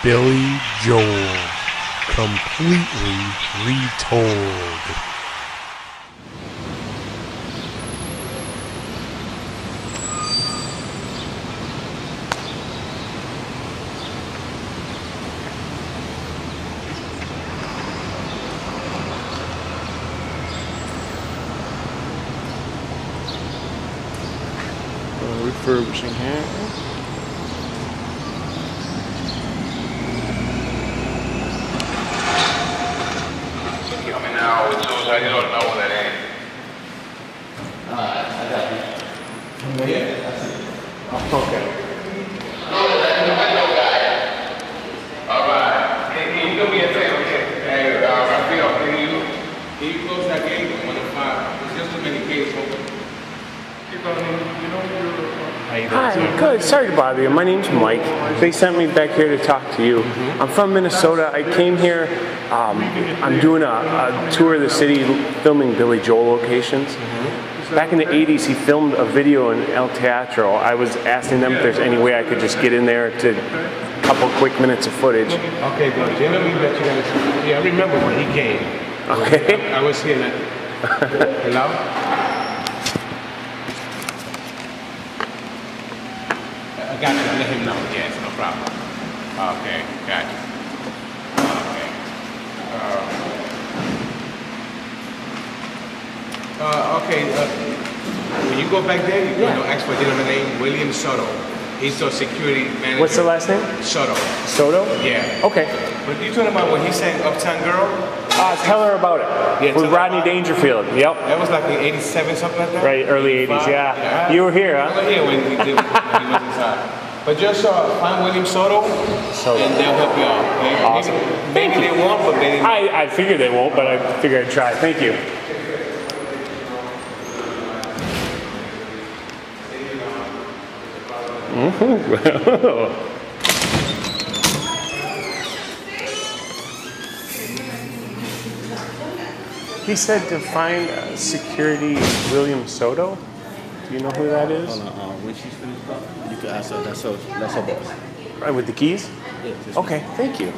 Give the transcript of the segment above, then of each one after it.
Billy Joel, completely retold. Refurbishing here. Coming now with those, I don't know what that is. I got you. Yeah, that's it. Okay. Alright. Can you do me a favor? Hey, Raphael, can you close that gate? 1 to 5. There's just too many gates open. Hi, good. Sorry to bother you. My name's Mike. They sent me back here to talk to you. I'm from Minnesota. I came here. I'm doing a tour of the city, filming Billy Joel locations. Back in the 80s, he filmed a video in El Teatro. I was asking them if there's any way I could just get in there to a couple quick minutes of footage. Okay, but generally that you guys, yeah, I remember when he came. Okay. I was here. Hello? I got you. Let him know. Yes, no problem. Okay, got you. Okay. When you go back there, you're going to ask for a gentleman named William Soto. He's the security manager. What's the last name? Soto. Soto? Yeah. Okay. But you talking about when he sang Uptown Girl? Tell her about it. Yeah, With Rodney Dangerfield. Yep. That was like in 87, something like that? Right, early 80s, yeah. You were here, huh? I was here when he was inside. But just find William Soto, and they'll help you out. Awesome. Maybe they won't, but maybe. I figured they won't, but I figured I'd try. Thank you. He said to find security William Soto. Do you know who that is? Hold on, when she's finished, you can ask her. That's her boss. Right, with the keys? Yeah, Okay, thank you.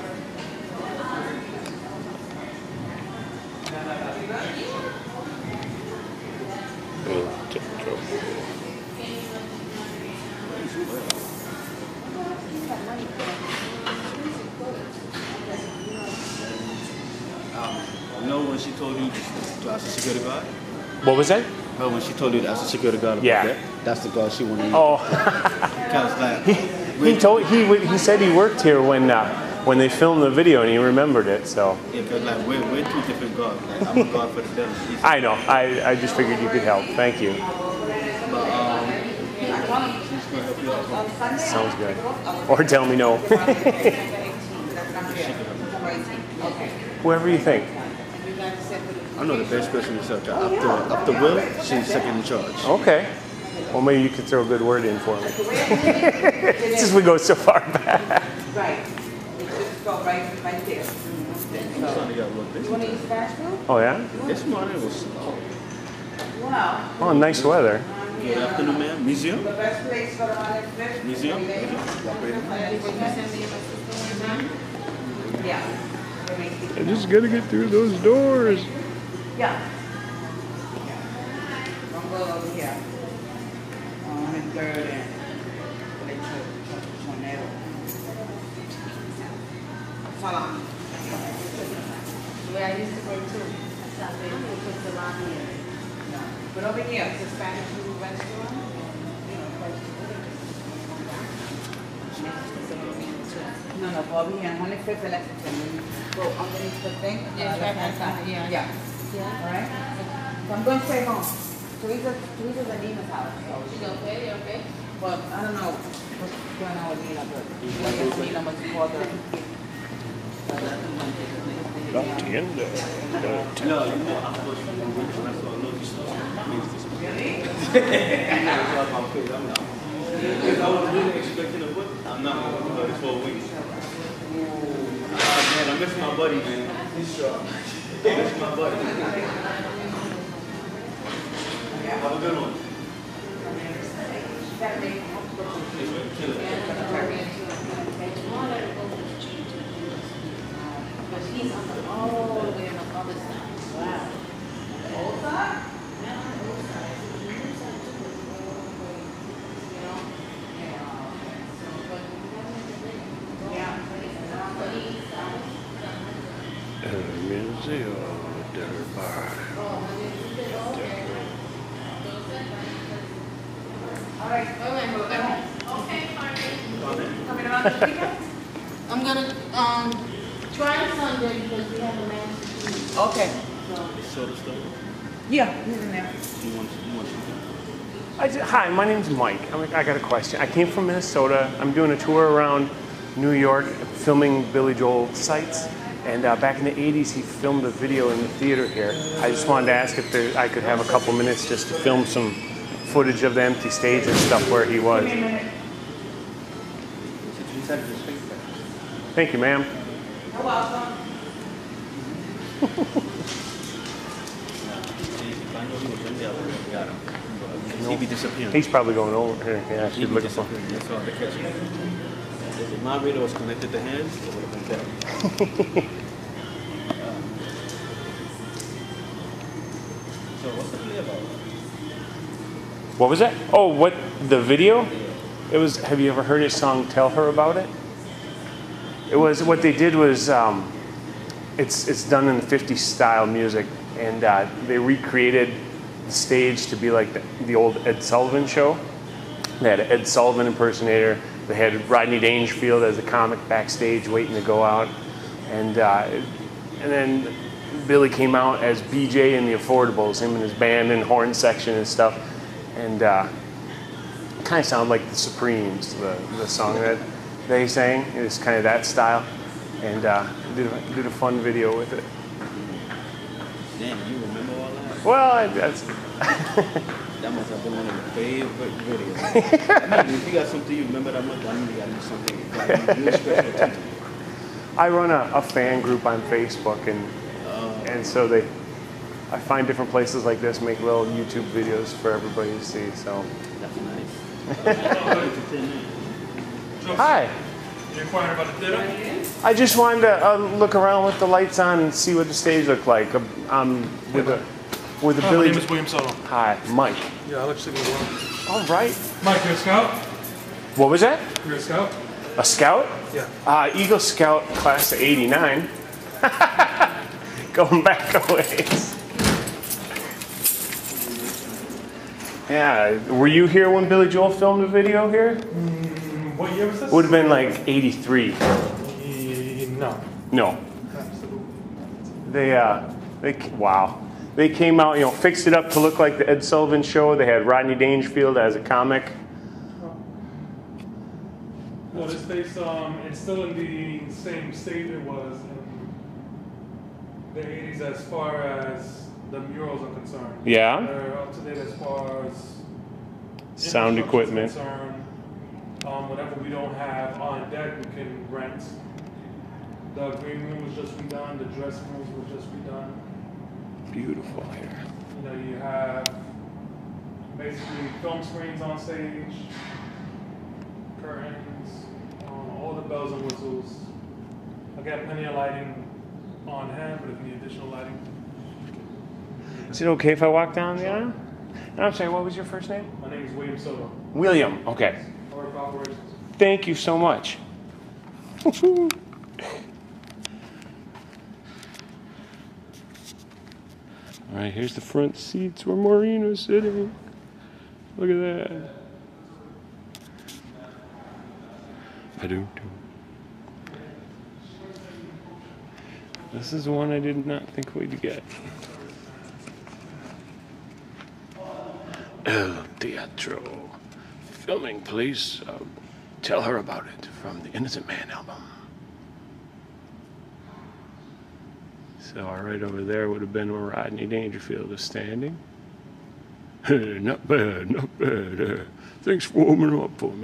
You know when she told you to ask the security guard? What was that? No, when she told you to ask the security guard about Yeah. that? That's the guard she wanted. Oh, Kind of like, he said he worked here when they filmed the video and he remembered it. So yeah, but like we're two different guards. Like I'm a guard for the building. I know. I just figured you could help. Thank you. But she's gonna help you out. Sounds good. Or tell me no. Whoever you think. I know the best person is up there. After Will, she's second in charge. Okay. Well, maybe you could throw a good word in for me. Since we go so far back. Right. It should go right there. You want to use fast food? Oh, yeah? This morning was slow. Wow. Oh, nice weather. Good afternoon, ma'am. Museum? The best place for the one is fish. Museum? Yeah. I just gotta get through those doors. Yeah. Don't go over here. And third and Salam. Where I used to go to, was the lobby area. But over here, it's a Spanish food restaurant. No, but over here, 105th and Lexington. Go underneath the thing. Yeah. Yeah. Yeah. All right? So I'm going straight home. Teresa's at Nina's house. So You okay? You okay? well, I don't know what's going on with Nina, but I guess Nina must call her. La tienda. No, you know, I'm supposed to be when I saw Loki's Really? Because I was really expecting a book. I'm not going to do it 4 weeks. Man, I miss my buddy, man. He's strong. I miss my buddy. Have a good one. Saturday. Kill it. Museo del Bar. I'm gonna try Sunday because we have a master. Okay. Soda stuff. Yeah, he's in there. You want something? Hi, my name's Mike. I got a question. I came from Minnesota. I'm doing a tour around New York, filming Billy Joel sites. And back in the 80s, he filmed a video in the theater here. I just wanted to ask if I could have a couple minutes just to film some footage of the empty stage and stuff where he was. Thank you, ma'am. You're welcome. He be disappearing. He's probably going over here. Yeah, He she's be looking for. disappearing. That's all the catch. If my radio was connected to his, it would have been better. So what's the play about? What was that? Oh, what the video? It was. Have you ever heard his song "Tell Her About It"? It was. What they did was, it's done in the 50s style music, and they recreated the stage to be like the old Ed Sullivan show. They had an Ed Sullivan impersonator. They had Rodney Dangerfield as a comic backstage waiting to go out, and then Billy came out as BJ and the Affordables, him and his band and horn section and stuff, and it kind of sounded like the Supremes, the song that they sang. It was kind of that style, and did a fun video with it. Damn, you remember all that? Well, that's That must have been one of your favorite videos. I mean, if you got something you remember that much, I mean, you got to do something like really special to you. I run a fan group on Facebook, and so I find different places like this, make little YouTube videos for everybody to see. So That's nice. hi. You inquiring about the theater? I just wanted to look around with the lights on and see what the stage looked like. With the My Billy. name is William Soto. Hi, Mike. Yeah, I like to see well. All right. Mike, you're a scout? What was that? You're a scout? A scout? Yeah. Eagle Scout class of '89. Going back a ways. Yeah. Were you here when Billy Joel filmed a video here? What year was this? Would have been like '83. No. No. Absolutely. Wow. They came out, fixed it up to look like the Ed Sullivan show. They had Rodney Dangerfield as a comic. Well, this place, it's still in the same state it was in the 80s as far as the murals are concerned. Yeah. They're up to date as far as Sound infrastructure's equipment. concerned. Whatever we don't have on deck, we can rent. The green room was just redone. The dressing rooms were just redone. Beautiful here. You have basically film screens on stage, curtains, all the bells and whistles. I got plenty of lighting on hand, but if you need additional lighting. Is it okay if I walk down the aisle? And I'm sorry, what was your first name? My name is William Soto. William. Okay. I work for operations. Thank you so much. All right, here's the front seats where Maureen was sitting. Look at that. This is one I did not think we'd get. El Teatro. Filming place. Tell Her About It from the Innocent Man album. So right over there would have been where Rodney Dangerfield is standing. Not bad, not bad. Thanks for warming up for me.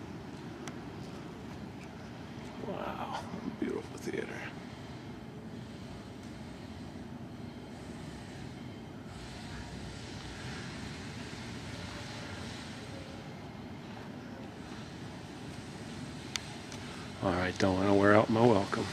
Wow, beautiful theater. All right, don't want to wear out my welcome.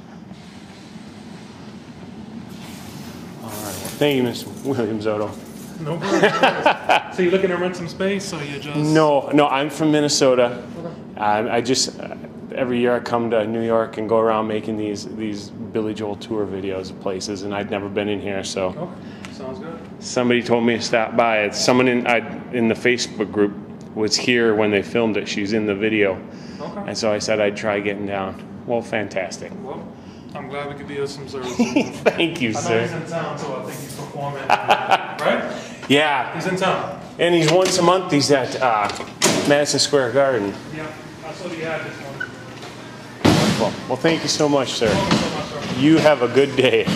Thank you, Mr. William Soto. No problem. So you're looking to rent some space, or you just? No, I'm from Minnesota. I just every year I come to New York and go around making these Billy Joel tour videos of places, and I'd never been in here, so. Okay, sounds good. Somebody told me to stop by. It's someone in the Facebook group was here when they filmed it. She's in the video, Okay. and so I said I'd try getting down. Well, fantastic. Well, I'm glad we could be of some service. Thank you, I know sir. he's in town, so I think he's performing. Right? Yeah, He's in town. and he's once a month. He's at Madison Square Garden. Yeah, I saw the ad this morning. Well, thank you so much, sir. Thank you so much, sir. You have a good day.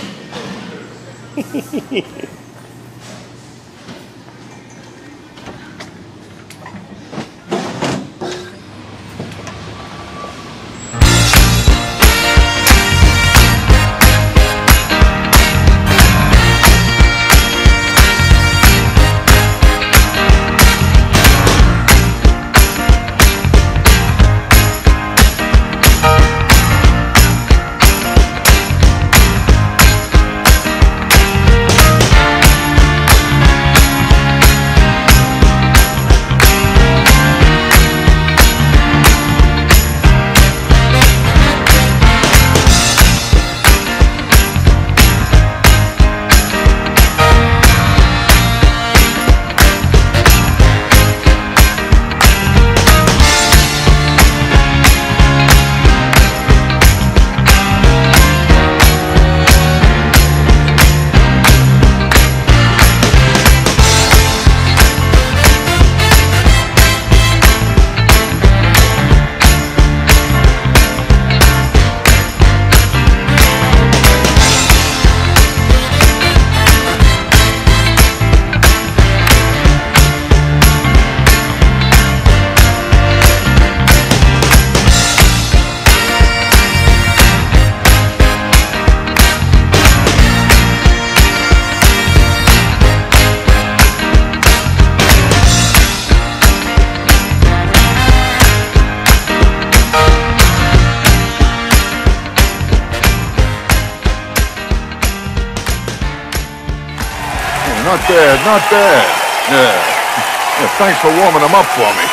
Not bad, not bad. Yeah. Thanks for warming them up for me.